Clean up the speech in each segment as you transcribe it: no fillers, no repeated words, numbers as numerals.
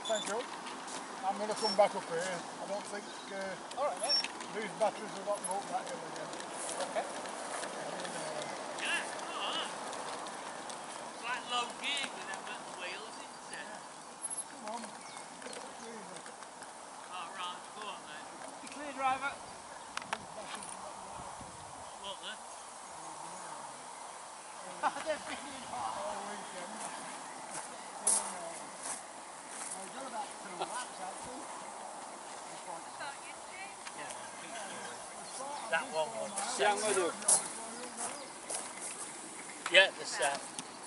Thank you. I'm going to come back up here. I don't think Alright, mate. these batteries will not go up that hill again. Okay. Yeah, alright. It's like low gear with them little wheels, isn't it? Come on. Oh, right, go on then. You clear, driver. What then? They're bringing it hot. All weekend. I've done about 2 laps actually. That one was Yeah, I'm going to do. Yeah, the set.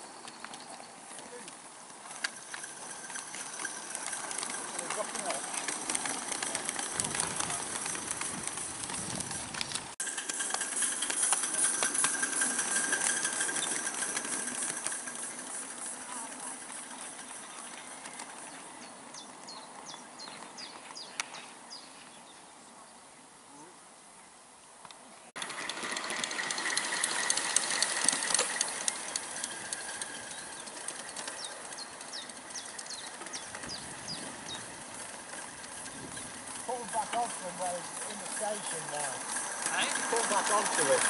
Pull back onto him while he's in the station now. Hey? Pull back onto him.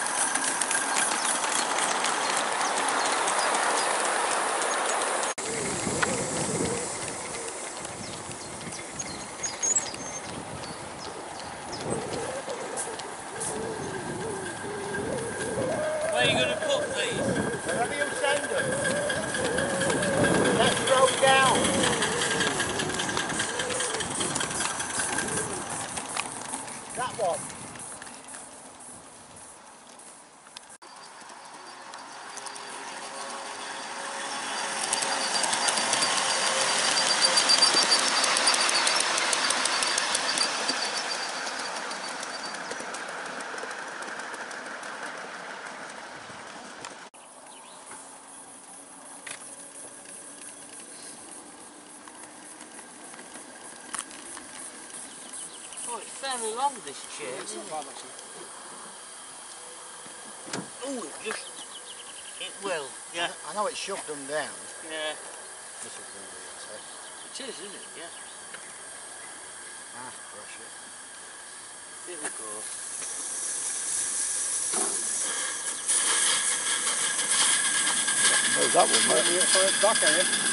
Where are you going to put these? Wherever you send them. Let's throw down. That one. Oh, it's fairly long, this chair, isn't it? Oh, it will, yeah. I know it shoved them down. Yeah. This is going to be a test. It is, isn't it? Yeah. Nice pressure. Here we go. No, that one, mate. It's back, are you?